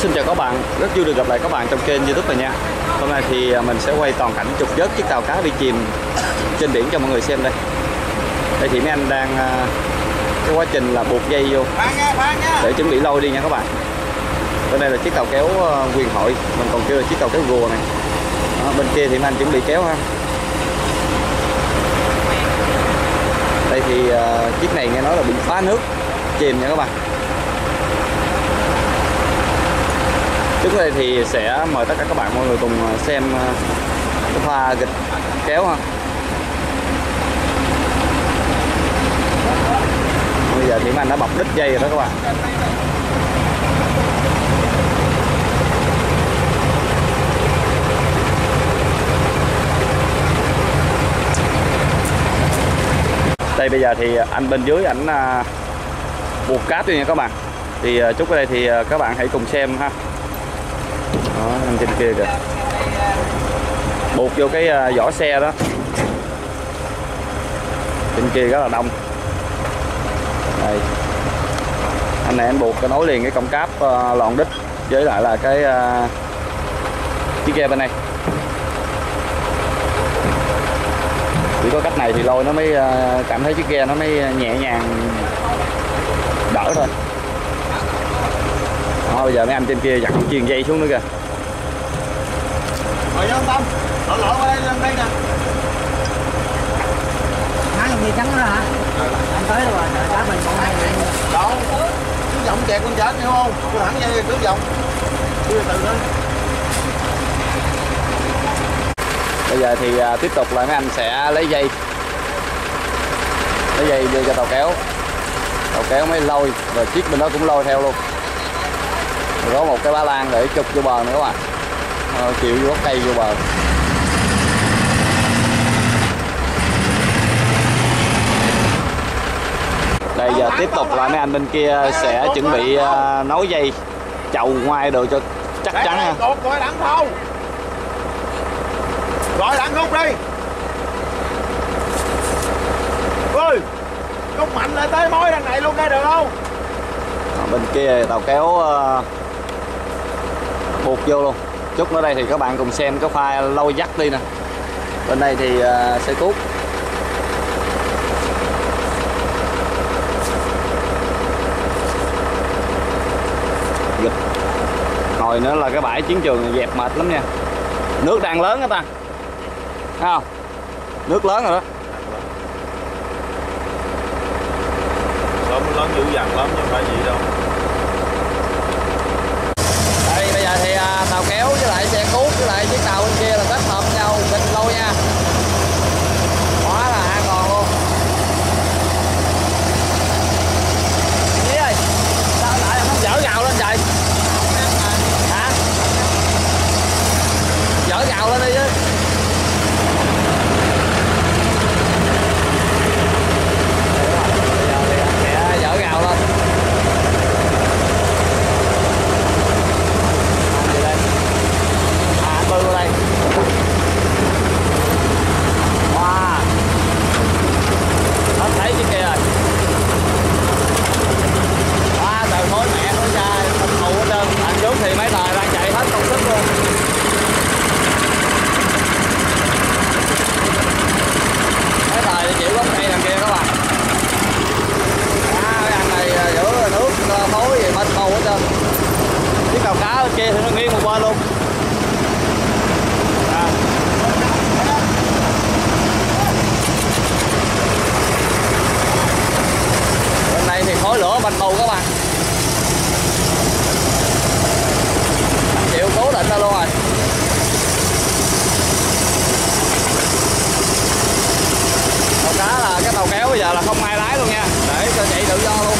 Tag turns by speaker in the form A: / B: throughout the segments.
A: Xin chào các bạn, rất vui được gặp lại các bạn trong kênh YouTube này nha. Hôm nay thì mình sẽ quay toàn cảnh trục vớt chiếc tàu cá bị chìm trên biển cho mọi người xem đây. Đây thì mấy anh đang cái quá trình là buộc dây vô để chuẩn bị lôi đi nha các bạn. Bên đây là chiếc tàu kéo Quyền Hội, mình còn kêu là chiếc tàu kéo rùa này. Đó, bên kia thì mấy anh chuẩn bị kéo ha. Đây thì chiếc này nghe nói là bị phá nước chìm nha các bạn. Trước đây thì sẽ mời tất cả các bạn mọi người cùng xem cái pha gịch kéo ha. Bây giờ thì mấy anh đã bọc đít dây rồi đó các bạn. Đây bây giờ thì anh bên dưới ảnh buộc cáp đi nha các bạn. Thì chút ở đây thì các bạn hãy cùng xem ha. Đó, nằm trên kia kìa, buộc vô cái vỏ xe đó, trên kia rất là đông. Đây, anh này anh buộc cái nối liền cái cổng cáp lọn đít với lại là cái chiếc ghe bên này. Chỉ có cách này thì lôi nó mới cảm thấy chiếc ghe nó mới nhẹ nhàng đỡ thôi. Đó, bây giờ mấy anh trên kia giặt chuyền dây xuống nữa kìa.
B: Rồi vô Tâm, lộ qua đây lên đây nè.
C: Hái dòng dây trắng đó hả? Anh tới rồi, đá mình còn hay này.
B: Đâu, cứ vòng chẹt con chết hiểu không? Cứ thẳng dây cứ vòng. Cứ từ đó.
A: Bây giờ thì tiếp tục là mấy anh sẽ lấy dây đưa cho tàu kéo mới lôi, rồi chiếc bên đó cũng lôi theo luôn. Rồi có một cái ba lan để chụp vô bờ nữa các bạn, chịu vô cây vô bờ. Đây giờ tiếp tục là mấy anh bên kia sẽ chuẩn bị nối dây chậu ngoài đồ cho chắc chắn ha.
B: Gọi đặng thâu, gọi đặng rút đi. Ơi, rút mạnh lại tới mối đằng này luôn đây được không?
A: Bên kia tàu kéo buộc vô luôn. Chút nữa đây thì các bạn cùng xem cái pha lôi dắt đi nè. Bên đây thì xe cuốc. Gịch. Hồi nữa là cái bãi chiến trường này dẹp mệt lắm nha. Nước đang lớn đó ta. Thấy không? Nước lớn rồi đó.
B: Lớn dữ dằn lắm chứ không phải gì đâu.
A: Đây bây giờ thì tàu kéo với lại xe cuốc với lại chiếc tàu bên kia là kết hợp nhau bên lôi nha. Quá là an toàn luôn. Gì ơi? Sao lại không dở gạo lên trời? Hả? Dở gạo lên đi chứ. Dở gạo lên. Anh bơi qua đây. Wow, nó thấy chiếc kia rồi. Wow, trời mối mẹ nó ra không thù hết trơn. Anh trước thì mấy tờ đang chạy hết công sức luôn. Mấy tờ thì chịu gốc cây đằng kia các bạn. Cái anh này giữa nước thối gì mất màu hết trơn. Chiếc tàu cá bên kia thì nó nghiêng một bên luôn. Bên đây thì khói lửa bành màu các bạn. Chịu cố định ra luôn rồi. Tàu cá là cái tàu kéo bây giờ là không ai lái luôn nha, để cho chạy tự do luôn.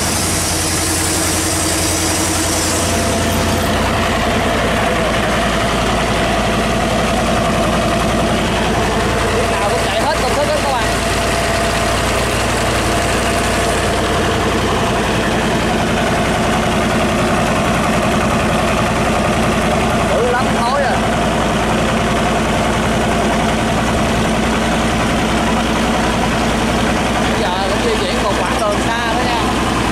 A: Chiếc nào cũng chạy hết công thức hết các bạn. Dữ lắm khói à. Bây giờ cũng di chuyển một quãng đường xa đó nha.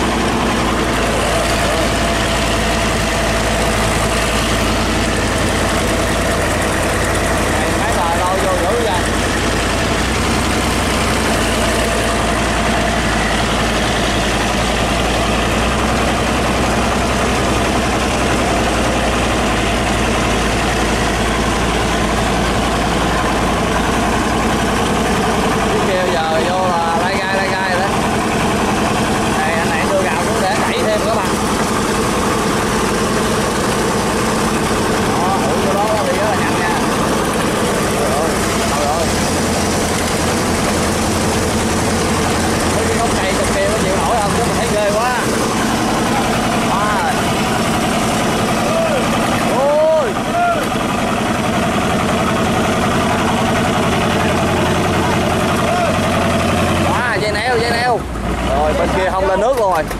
A: dây neo. Rồi bên kia không lên nước luôn rồi.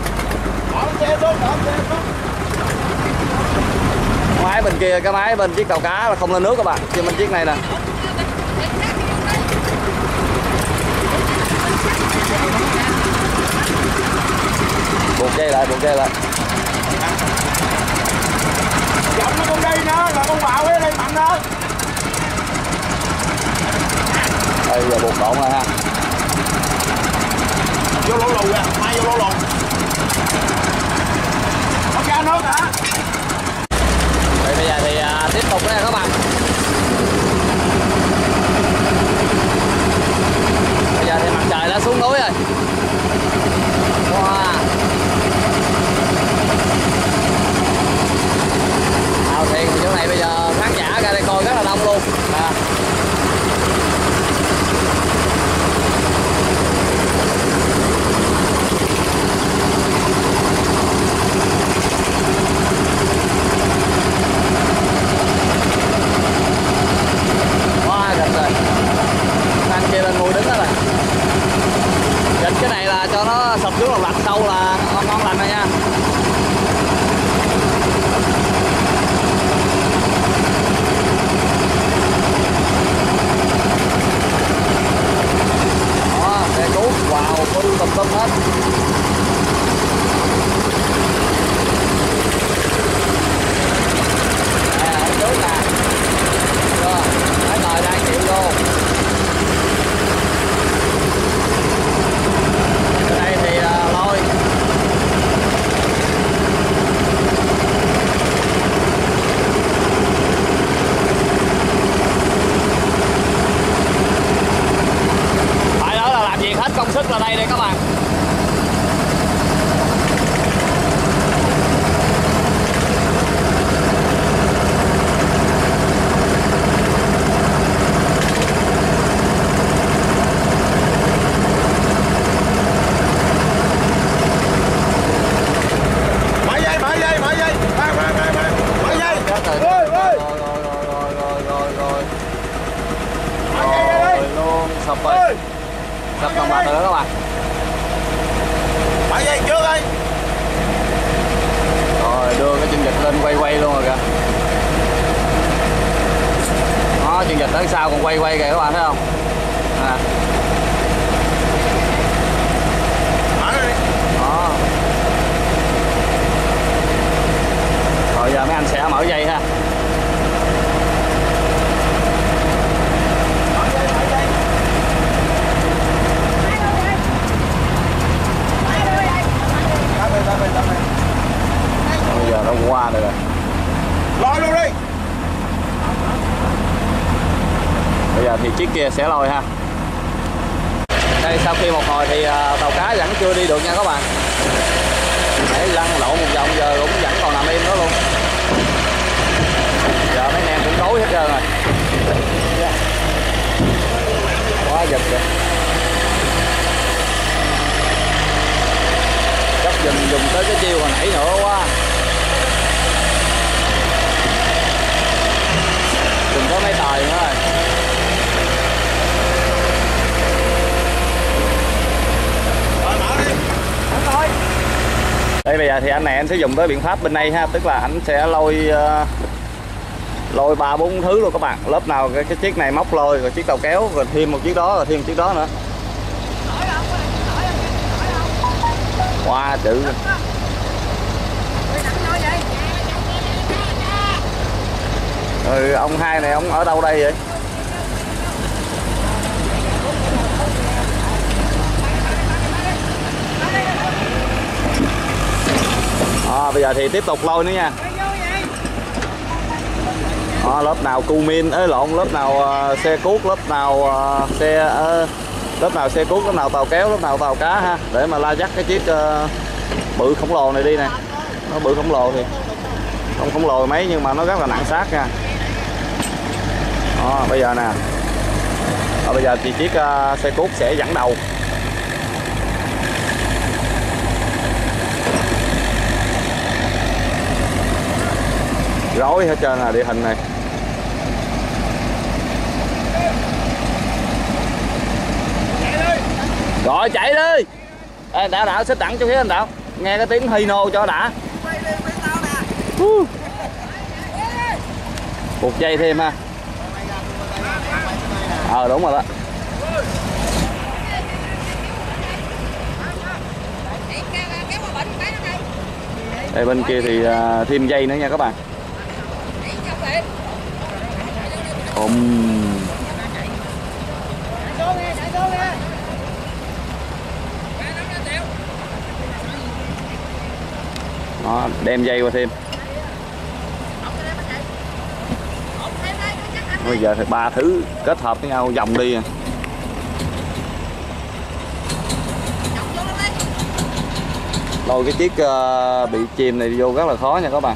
A: Máy bên kia, cái máy bên chiếc tàu cá là không lên nước các bạn, chứ bên chiếc này nè. Buộc dây lại, buộc dây lại.
B: Giọng nó con đi nữa là con bào ấy lên mạnh đó.
A: Đây giờ buộc độn rồi ha.
B: Vô lỗ lù kìa, mai vô lỗ lù. Có ra nước hả?
A: Vậy bây giờ thì tiếp tục nha các bạn. Bây giờ thì mặt trời đã xuống núi rồi. Wow. Thiệt chỗ này bây giờ khán giả ra đây coi rất là đông luôn. Quá gần rồi. Anh kia lên ngồi đứng đó rồi. Dịch cái này là cho nó sụp xuống lòng lạch sâu là ngon lành rồi nha. Xe cuốc vào tùm hết. Ở trước nè. Mấy người đang chịu vô. Đây thì lôi. Hết công sức là đây đây các bạn.
B: Mở dây. Mở dây. Mở dây.
A: Rồi luôn sập rồi. Sập đồng bạc rồi đó các bạn.
B: Mở dây trước đi.
A: Rồi đưa cái chân vịt lên quay luôn rồi kìa. Đó, chân vịt tới sau còn quay kìa các bạn thấy không? À.
B: Mở đi.
A: Đó. Rồi giờ mấy anh sẽ mở dây ha. Bây giờ nó qua được rồi.
B: Lôi luôn đi.
A: Bây giờ thì chiếc kia sẽ lôi ha. Đây sau khi một hồi thì tàu cá vẫn chưa đi được nha các bạn. Để lăn lộn một vòng giờ cũng vẫn còn nằm im đó luôn. Giờ mấy anh em cũng tối hết trơn rồi. Quá giật kìa. Gấp dùng tới cái chiêu hồi nãy nữa quá. Dùng có mấy tời nữa rồi. Đây bây giờ thì anh này anh sẽ dùng tới biện pháp bên đây ha, tức là anh sẽ lôi 3-4 thứ luôn các bạn. Lớp nào cái chiếc này móc lôi, rồi chiếc tàu kéo, rồi thêm một chiếc đó, rồi thêm một chiếc đó nữa. Wow chữ. Ừ, ông hai này ông ở đâu đây vậy? Bây giờ thì tiếp tục lôi nữa nha. Lớp nào cumin lớp nào xe cuốc, lớp nào xe cuốc, lớp nào tàu kéo, lớp nào tàu cá ha, để mà la dắt cái chiếc bự khổng lồ này đi nè. Nó bự khổng lồ thì không khổng lồ mấy nhưng mà nó rất là nặng xác nha. Bây giờ nè. Bây giờ thì chiếc xe cuốc sẽ dẫn đầu. Rối hết trơn là địa hình này. Rồi chạy đi. Ê, Đảo xích đẳng chút xíu anh Đảo, nghe cái tiếng hino cho đã. Buộc dây thêm ha. Đúng rồi đó. Đây bên kia thì thêm dây nữa nha các bạn. Đó, đem dây qua thêm. Bây giờ thì 3 thứ kết hợp với nhau vòng đi. Lôi cái chiếc bị chìm này vô rất là khó nha các bạn.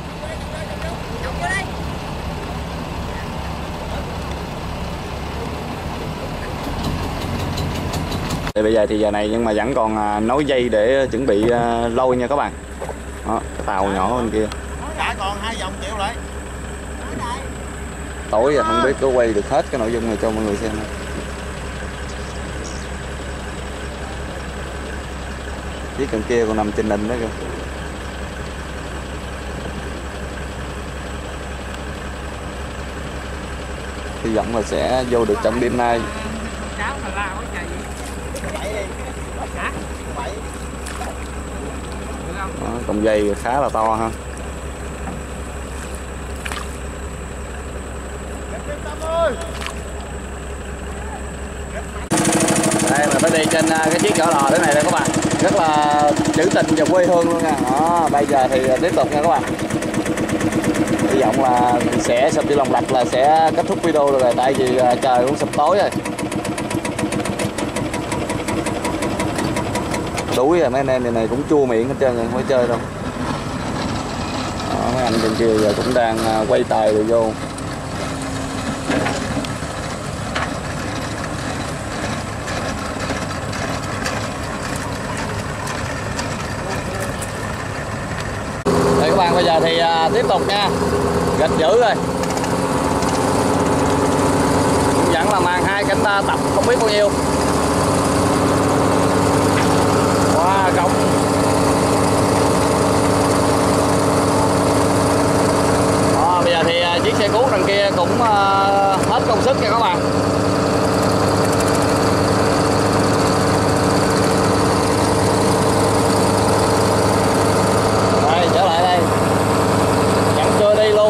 A: Thì bây giờ thì giờ này nhưng mà vẫn còn nối dây để chuẩn bị lôi nha các bạn. Đó, tàu nhỏ bên kia.
B: Cả còn 2 vòng chịu lại.
A: Tối giờ không biết có quay được hết cái nội dung này cho mọi người xem. Chiếc cần kia còn nằm trên nền đó kìa. Hy vọng là sẽ vô được trong đêm nay. Đó, cọng dây khá là to ha. Đây mình phải đi trên cái chiếc chở lò thế này đây các bạn, rất là trữ tình và quê hương luôn nha. Đó, bây giờ thì tiếp tục nha các bạn. Hy vọng là sẽ sau khi lòng lạch là sẽ kết thúc video rồi, tại vì trời cũng sắp tối rồi. Đuối rồi mấy anh em này cũng chua miệng hết trơn rồi, không phải chơi đâu. Đó, mấy anh bên kia giờ cũng đang quay tài rồi vô. Đây các bạn, bây giờ thì tiếp tục nha. Gạch dữ rồi. Vẫn là màn 2 cánh ta tập không biết bao nhiêu. Wow, cọc. Bây giờ thì chiếc xe cuốc đằng kia cũng hết công sức nha các bạn. Đây, trở lại đây. Vẫn chưa đi luôn.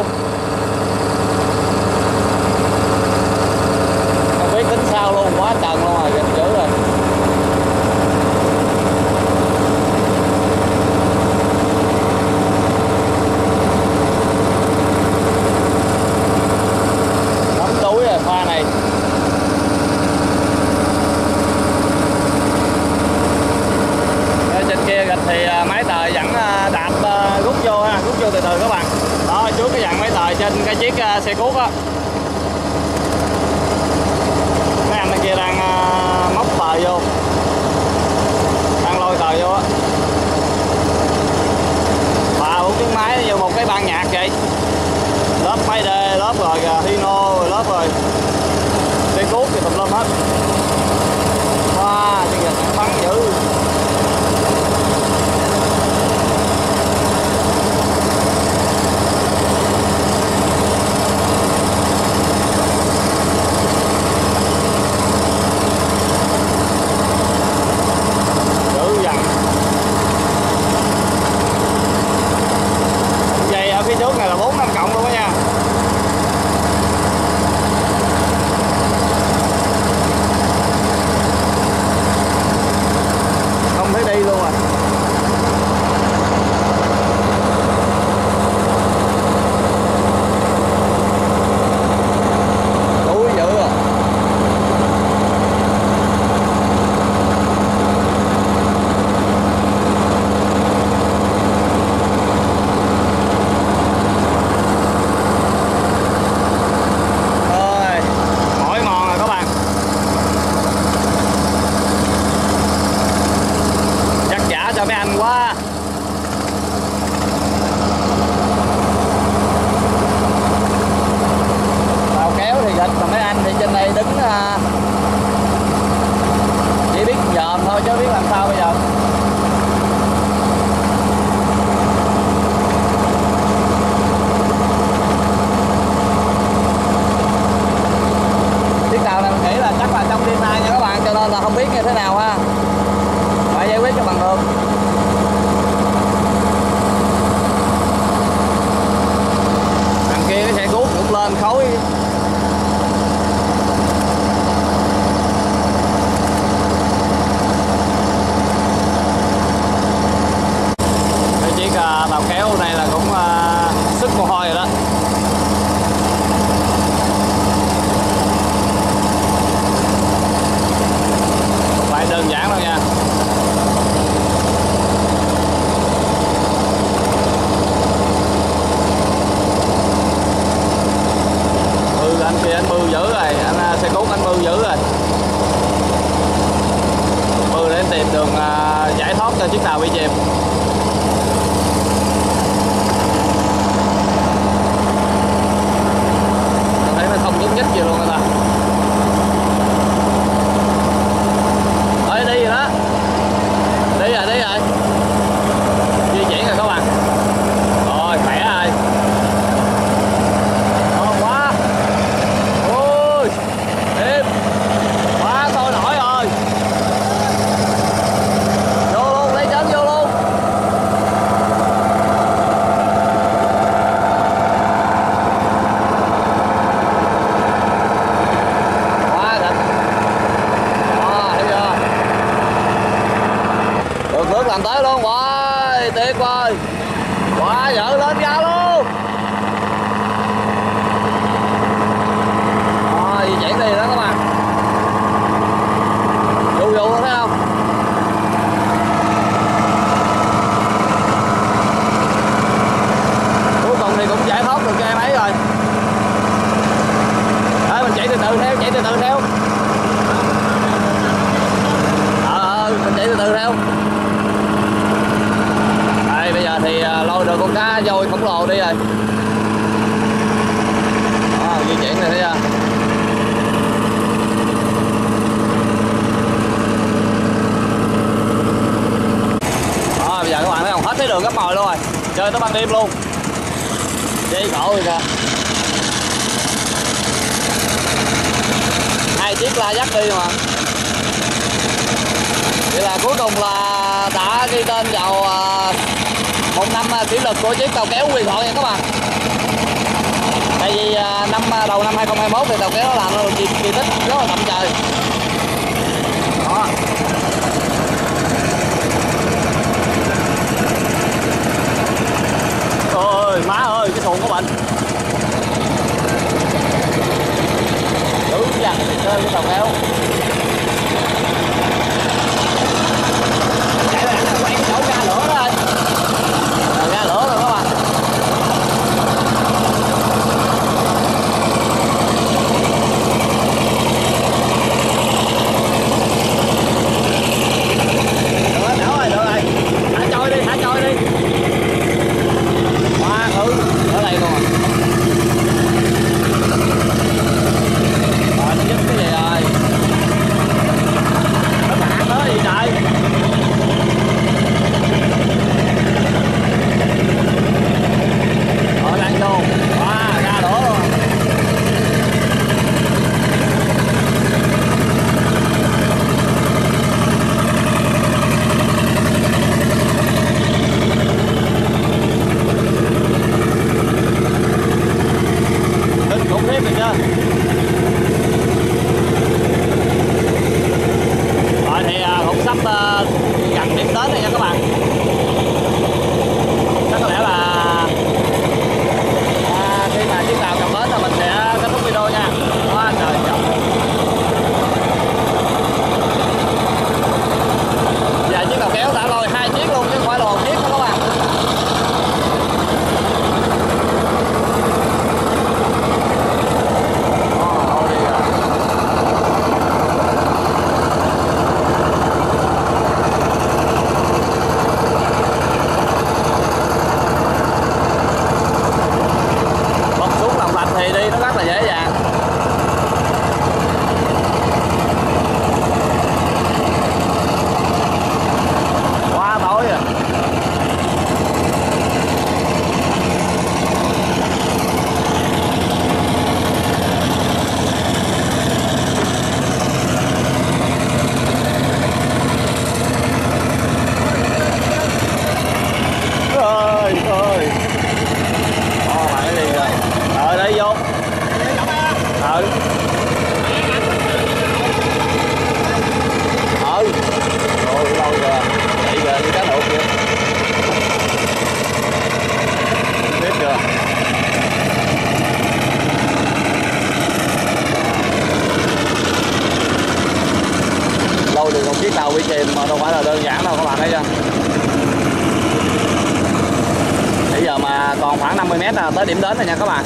A: Không biết tính sao luôn, quá trần luôn rồi, gần dữ rồi. Pha này ở trên kia gạch thì máy tời vẫn đạp rút vô ha, rút vô từ từ các bạn. Đó, trước cái dặn máy tời trên cái chiếc xe cuốc á, mấy anh bên kia đang móc tời vô, đang lôi tời vô á. 3-4 chiếc máy vô một cái ban nhạc vậy, lớp máy D, lớp rồi hino, rồi lớp rồi xe cuốc thì tùm lum hết. Wow, cái này bắn dữ. Dữ dằn. Dây ở phía trước này là 4-5 cộng luôn đó nha. Không thấy đi luôn à. Đuối dữ à. Ôi, mỏi mòn rồi các bạn. Cho mấy anh quá. Tàu kéo thì gạch, còn mấy anh thì trên đây đứng chỉ biết dòm thôi chứ biết làm sao bây giờ. thoát cho chiếc tàu bị chìm. Tôi thấy nó không nhúc nhích gì luôn người ta. Ơi đi rồi đó. Đi rồi, đi rồi. Di chuyển rồi các bạn. Rồi, khỏe rồi. Ngon quá. Ôi, im. Quá sôi nổi rồi. Vô luôn, lấy chân vô luôn. Quá thịt. Đó, thấy chưa? Được nước làm tới luôn. Wow, tuyệt vời. Quá dở, lên ga luôn. Đó, di chuyển đi đó các bạn. Vô luôn thấy không? Cuối cùng thì cũng giải thoát được cho em ấy rồi. Đấy, mình chạy từ từ theo, chạy từ từ theo. Mình chạy từ từ theo. Đây, bây giờ thì lôi được con cá voi khổng lồ đi rồi. Đó, di chuyển này thấy chưa? Đó, bây giờ các bạn thấy không? Hết thấy đường gấp mồi luôn rồi. Chơi tới ban đêm luôn. Dây cổ rồi kìa. 2 chiếc la dắt đi mà. Vậy là cuối cùng là đã ghi tên vào 1 năm kỷ lục của chiếc tàu kéo huyền thoại nha các bạn. Tại vì đầu năm 2021 thì tàu kéo nó làm được kỳ tích rất là đậm trời. Đó. Ôi má ơi, cái xuồng của mình. Dữ dằn trên cái tàu kéo. Chạy ra quay cái chỗ ga lửa đó anh. Ga lửa rồi các bạn. Được rồi. Thả trôi đi, thả trôi đi. Quá thứ ở đây luôn. Rồi nó dứt cái gì rồi. Nó thả tới gì trời. Rồi đang vô. Wow, ra đổ luôn. Kinh khủng khiếp được chưa? Rồi thì cũng sắp gần điểm đến rồi nha các bạn. Chắc có lẽ là khi mà chiếc tàu cập bến là mình sẽ kết thúc video nha. Quá trời trời. Giờ chiếc tàu kéo đã lôi 2 chiếc luôn chứ không phải là 1 chiếc nữa các bạn. Thì đi nó rất là dễ dàng. Quá tối rồi. Ơi ơi. Bạn đi rồi. Đây vô. Rồi lâu rồi. Chạy về như cá nộp vậy. Biết chưa? Lâu được một chiếc tàu bị chìm mà đâu phải là đơn giản đâu các bạn thấy chưa? Bây giờ mà còn khoảng 50 m là tới điểm đến rồi nha các bạn.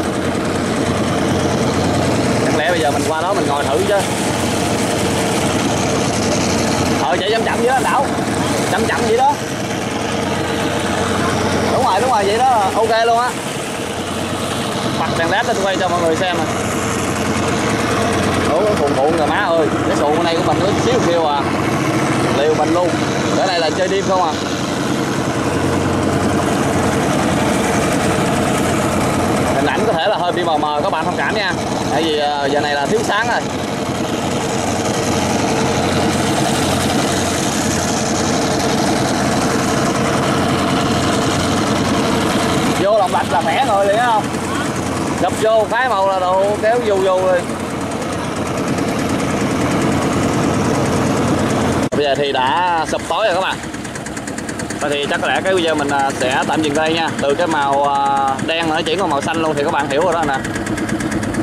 A: Chẳng lẽ bây giờ mình qua đó mình ngồi thử chứ. Chạy chậm chậm với anh Đảo. Chậm ok luôn á. Bật đèn led lên quay cho mọi người xem nè. Ủa cuồn cuộn rồi má ơi, cái xuồng bên đây của mình nó xíu kêu à, liều mình luôn. Cái này là chơi đêm không à. Hình ảnh có thể là hơi bị mờ mờ, các bạn thông cảm nha, tại vì giờ này là thiếu sáng rồi. Vô lòng lạch là khỏe người liền không, đập vô cái màu là đồ kéo vô rồi. Bây giờ thì đã sụp tối rồi các bạn. Thì chắc có lẽ cái video mình sẽ tạm dừng đây nha. Từ cái màu đen mà nó chuyển qua màu xanh luôn thì các bạn hiểu rồi đó nè.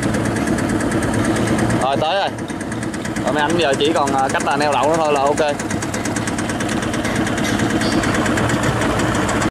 A: Rồi tới rồi. Rồi mấy anh giờ chỉ còn cách là neo đậu nữa thôi là ok.